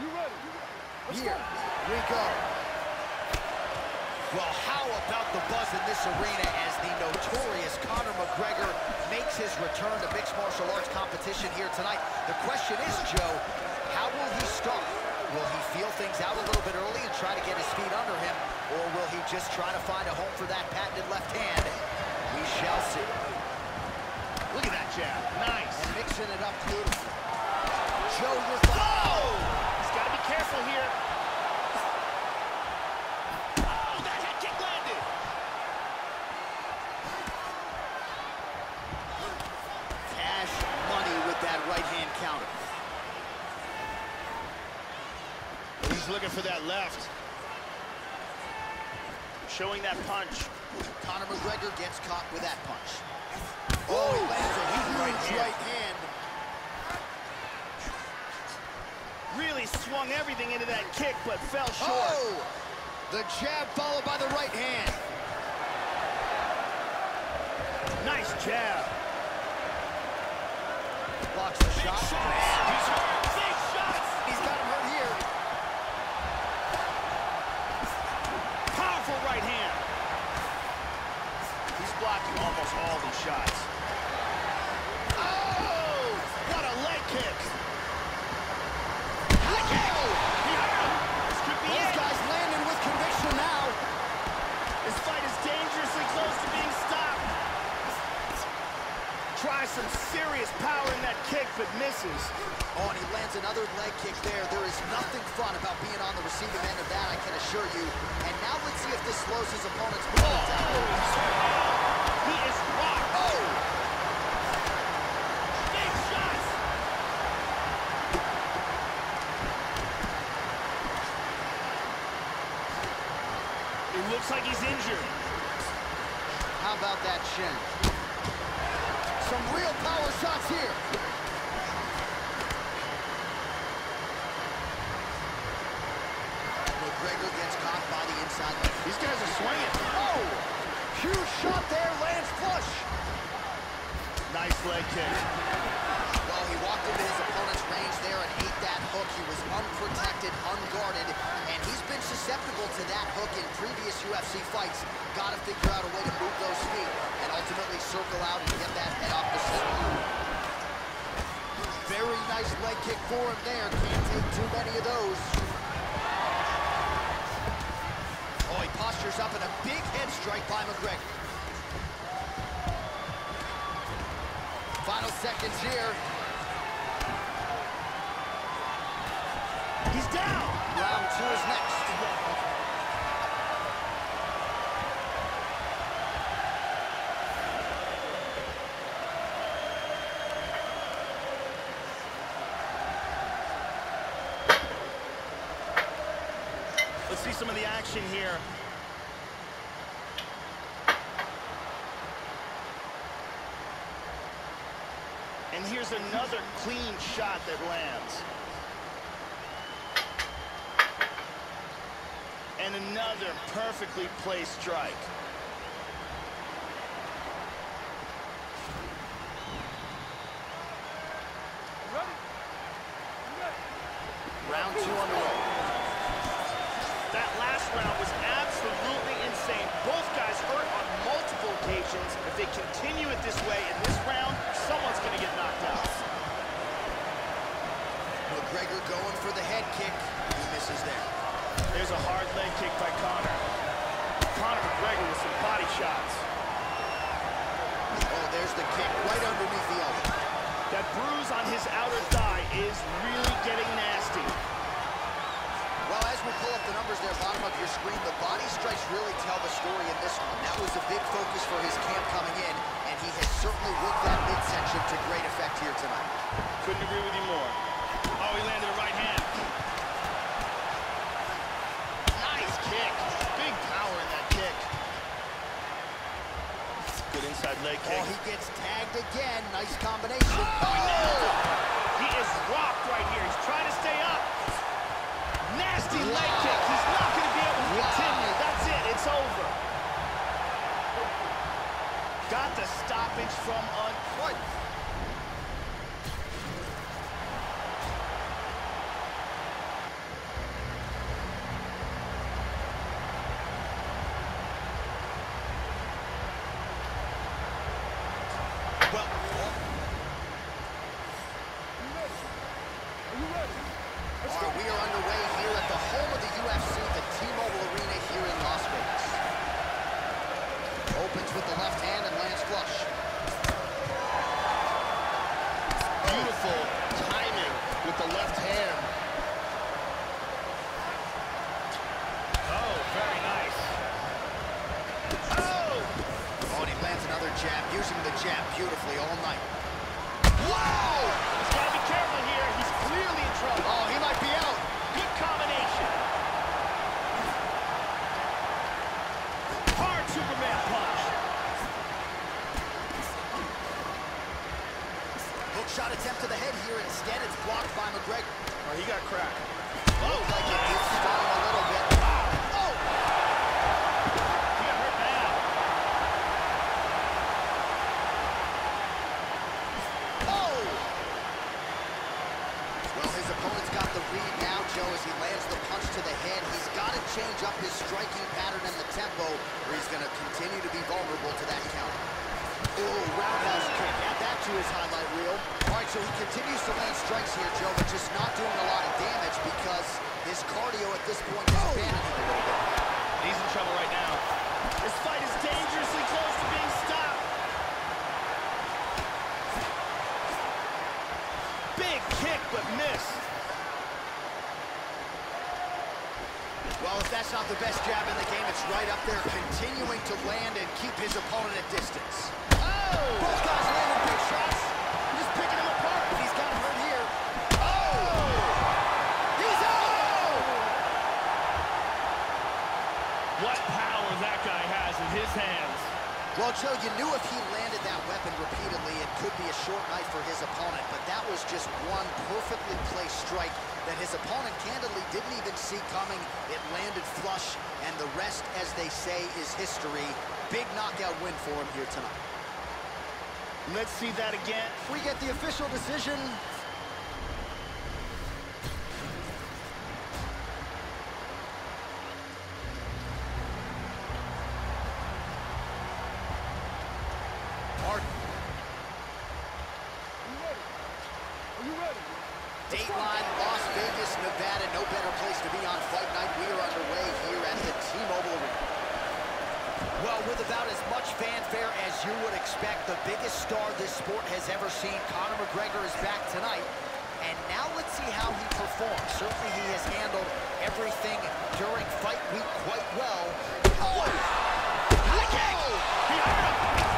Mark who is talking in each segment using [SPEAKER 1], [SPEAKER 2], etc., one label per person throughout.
[SPEAKER 1] Here we go. Well, how about the buzz in this arena as the notorious Conor McGregor makes his return to mixed martial arts competition here tonight? The question is, Joe, how will he start? Will he feel things out a little bit early and try to get his feet under him, or will he just try to find a home for that patented left hand? We shall see.
[SPEAKER 2] Look at that jab. Nice.
[SPEAKER 1] And mixing it up beautifully. Joe, your
[SPEAKER 2] oh! He's got to be careful here. Oh, that head kick landed.
[SPEAKER 1] Cash money with that right hand counter.
[SPEAKER 2] He's looking for that left. Showing that punch.
[SPEAKER 1] Conor McGregor gets caught with that punch. Oh, he lands a huge right hand.
[SPEAKER 2] Really swung everything into that kick, but fell short.
[SPEAKER 1] Oh! The jab followed by the right hand.
[SPEAKER 2] Nice jab.
[SPEAKER 1] Blocks the shot.
[SPEAKER 2] He's hurt. Big shots.
[SPEAKER 1] He's got him hurt here.
[SPEAKER 2] Powerful right hand. He's blocking almost all these shots. Oh! What a leg kick.
[SPEAKER 1] Those guys landing with conviction now.
[SPEAKER 2] This fight is dangerously close to being stopped. Tries some serious power in that kick, but misses.
[SPEAKER 1] Oh, and he lands another leg kick there. There is nothing fun about being on the receiving end of that, I can assure you. And now let's see if this slows his opponent's movement down.
[SPEAKER 2] He is rocked.
[SPEAKER 1] Oh!
[SPEAKER 2] Big shots. It looks like he's injured.
[SPEAKER 1] How about that shin? Some real power shots here. McGregor gets caught by the inside leg.
[SPEAKER 2] These guys are swinging.
[SPEAKER 1] Oh! Huge shot there, lands flush.
[SPEAKER 2] Nice leg kick.
[SPEAKER 1] Well, he walked into his opponent's range there and ate that hook. He was unprotected, unguarded, and he's been susceptible to that hook in previous UFC fights. Got to figure out a way to move those feet and ultimately circle out and get that head off the center. Very nice leg kick for him there. Can't take too many of those. Oh, he postures up in a big head strike by McGregor. Final seconds here.
[SPEAKER 2] He's down.
[SPEAKER 1] Round 2 is next.
[SPEAKER 2] Let's see some of the action here. And here's another clean shot that lands. And another perfectly placed strike.
[SPEAKER 1] Round 2 on the road.
[SPEAKER 2] That last round was absolutely insane. Both guys hurt on multiple occasions. If they continue it this way in this round, someone's going to get knocked out.
[SPEAKER 1] McGregor going for the head kick. He misses there.
[SPEAKER 2] There's a hard leg kick by Conor. Conor McGregor with some body shots.
[SPEAKER 1] Oh, there's the kick right underneath the elbow.
[SPEAKER 2] That bruise on his outer thigh is really getting nasty.
[SPEAKER 1] Well, as we pull up the numbers there, bottom of your screen, the body strikes really tell the story in this one. That was a big focus for his camp coming in, and he has certainly worked that midsection to great effect here tonight.
[SPEAKER 2] Couldn't agree with you more. Oh, he landed a right hand. Nice kick. Big power in that kick. Good inside leg kick.
[SPEAKER 1] Oh, he gets tagged again. Nice combination.
[SPEAKER 2] Oh! He is rocked right here. He's trying to stay up. Nasty leg kick. He's not going to be able to continue. That's it. It's over. Got the stoppage from
[SPEAKER 1] What? All right, we are underway here at the home of the UFC, the T-Mobile Arena here in Las Vegas. Opens with the left hand and lands flush.
[SPEAKER 3] Beautiful timing with the left hand.
[SPEAKER 2] Oh, very nice. Oh!
[SPEAKER 1] Oh, and he lands another jab, using the jab beautifully all night.
[SPEAKER 2] Wow! He's got to be careful here. He's clearly in trouble.
[SPEAKER 1] Oh, he might be out.
[SPEAKER 2] Good combination. Hard Superman punch.
[SPEAKER 1] Hook shot attempt to the head here. Instead, it's blocked by McGregor.
[SPEAKER 2] Oh, he got cracked.
[SPEAKER 1] Looked like it did stun him a little bit. Oh!
[SPEAKER 2] He got hurt now.
[SPEAKER 1] Oh! Well, his opponent's got the read now, Joe, as he lands the punch to the head. He's got to change up his striking pattern and the tempo, or he's going to continue to be vulnerable to that counter. Oh, roundhouse kick. Add that to his highlight reel. All right, so he continues to land strikes here, Joe, but just not doing a lot of damage because his cardio at this point is abandoning a little bit.
[SPEAKER 2] He's in trouble right now. This fight is dangerously close to being stopped. Big kick, but miss.
[SPEAKER 1] Well, if that's not the best jab in the game, it's right up there, continuing to land and keep his opponent at distance.
[SPEAKER 2] Oh!
[SPEAKER 1] Both guys landing big shots. Just picking him apart. He's got him hurt here. Oh! He's out!
[SPEAKER 2] What power that guy has in his hands.
[SPEAKER 1] Well, Joe, you knew if he landed that weapon repeatedly, it could be a short night for his opponent, but that was just one perfectly placed strike that his opponent candidly didn't even see coming. It landed flush, and the rest, as they say, is history. Big knockout win for him here tonight.
[SPEAKER 2] Let's see that again.
[SPEAKER 1] We get the official decision. Dateline, Las Vegas, Nevada. No better place to be on fight night. We are underway here at the T-Mobile Arena. Well, with about as much fanfare as you would expect, the biggest star this sport has ever seen, Conor McGregor, is back tonight. And now let's see how he performs. Certainly he has handled everything during fight week quite well. Oh!
[SPEAKER 2] High kick! He hurt him!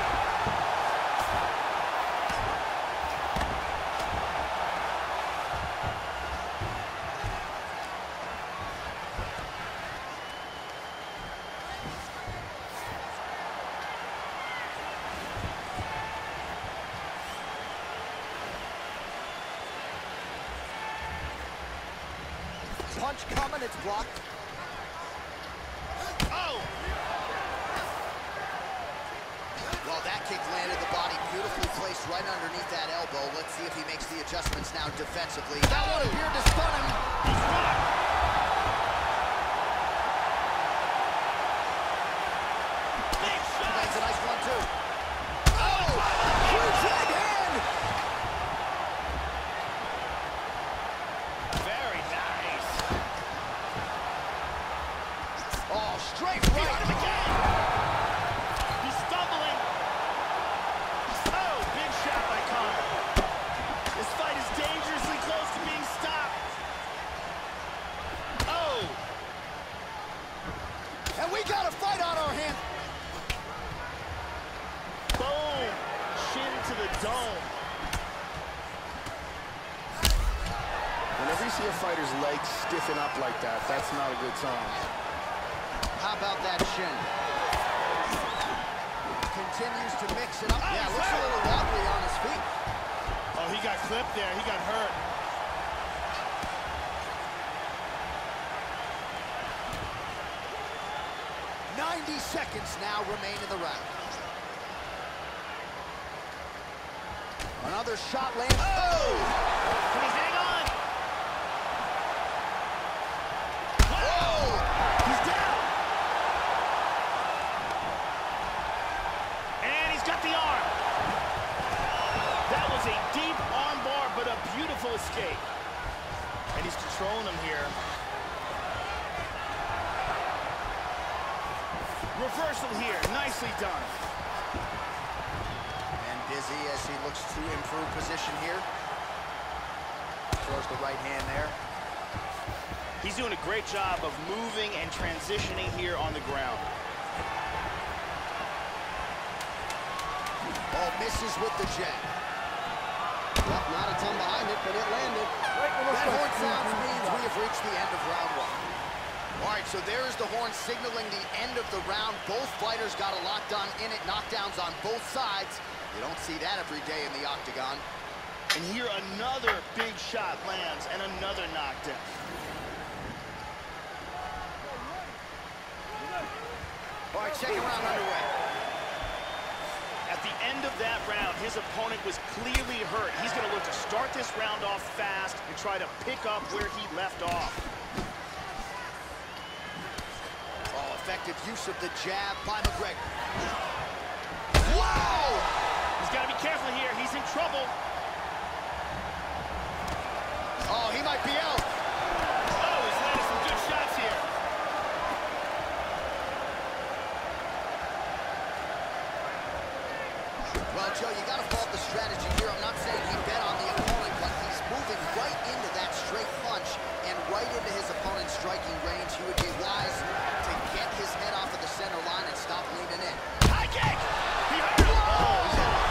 [SPEAKER 1] Punch coming, it's blocked.
[SPEAKER 2] Oh!
[SPEAKER 1] Well, that kick landed the body beautifully placed right underneath that elbow. Let's see if he makes the adjustments now defensively. That one appeared to stun him.
[SPEAKER 2] He's rocked! Big shot!
[SPEAKER 1] Lands a nice one, too. Oh! Huge right hand!
[SPEAKER 2] Very nice.
[SPEAKER 1] Oh, straight
[SPEAKER 2] He hurt
[SPEAKER 1] right.
[SPEAKER 2] him again! He's stumbling. Oh, big shot by Conor. This fight is dangerously close to being stopped. Oh!
[SPEAKER 1] And we got a fight on our hands.
[SPEAKER 2] Boom! Shin to the dome.
[SPEAKER 3] Whenever you see a fighter's legs stiffen up like that, that's not a good sign.
[SPEAKER 1] How about that shin? Continues to mix it up.
[SPEAKER 2] Oh,
[SPEAKER 1] Yeah,
[SPEAKER 2] he's
[SPEAKER 1] looks a
[SPEAKER 2] hurt.
[SPEAKER 1] little wobbly on his feet.
[SPEAKER 2] Oh, he got clipped there. He got hurt.
[SPEAKER 1] Seconds now remain in the round. Another shot lands. Oh!
[SPEAKER 2] Can he hang on?
[SPEAKER 1] Whoa!
[SPEAKER 2] He's down. And he's got the arm. That was a deep arm bar, but a beautiful escape. and he's controlling him here. Reversal here, nicely done.
[SPEAKER 1] And Dizzy as he looks to improve position here. Throws the right hand there.
[SPEAKER 2] He's doing a great job of moving and transitioning here on the ground.
[SPEAKER 1] Oh, misses with the jab.
[SPEAKER 4] Well, not a ton behind it, but it landed.
[SPEAKER 1] That horn sounds means we have reached the end of round one. All right, so there's the horn signaling the end of the round. Both fighters got a lot done in it, knockdowns on both sides. You don't see that every day in the octagon.
[SPEAKER 2] And here another big shot lands and another knockdown.
[SPEAKER 1] All right, second round underway.
[SPEAKER 2] At the end of that round, his opponent was clearly hurt. He's going to look to start this round off fast and try to pick up where he left off.
[SPEAKER 1] Oh, effective use of the jab by McGregor. Whoa!
[SPEAKER 2] He's got to be careful here. He's in trouble.
[SPEAKER 1] Oh, he might be out.
[SPEAKER 2] Oh, he's landed some good shots here.
[SPEAKER 1] Well, Joe, you got to fault the strategy here. I'm not saying he bet on the opponent, but he's moving right into that straight punch and right into his opponent's striking range. He would be wise to get his head off of the center line and stop leaning in.
[SPEAKER 2] High kick! He hurt him! Oh, he's out.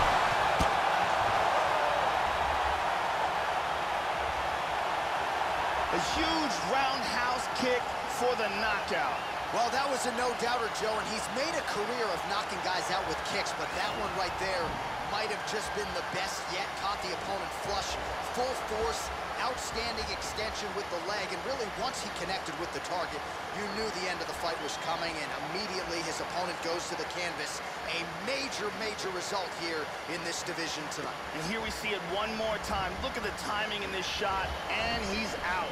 [SPEAKER 2] A huge roundhouse kick for the knockout.
[SPEAKER 1] Well, that was a no-doubter, Joe, and he's made a career of knocking guys out with kicks, but that one right there might have just been the best yet. Caught the opponent flush, full force, outstanding extension with the leg, and really once he connected with the target, you knew the end of the fight was coming, and immediately his opponent goes to the canvas. A major, major result here in this division tonight.
[SPEAKER 2] And here we see it one more time. Look at the timing in this shot, and he's out.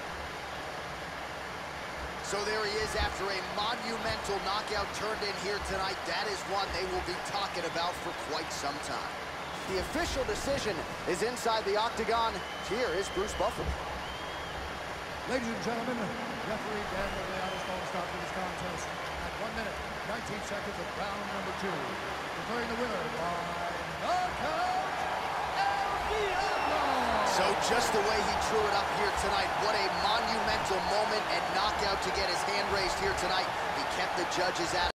[SPEAKER 1] So there he is after a monumental knockout turned in here tonight. That is one they will be talking about for quite some time. The official decision is inside the octagon. Here is Bruce Buffer.
[SPEAKER 5] Ladies and gentlemen, referee Dan Miragliotta's phone stop to this contest at 1 minute, 19 seconds of round number 2. Declaring the winner by knockout, El Diablo!
[SPEAKER 1] So just the way he drew it up here tonight, what a monumental moment and knockout to get his hand raised here tonight. He kept the judges out.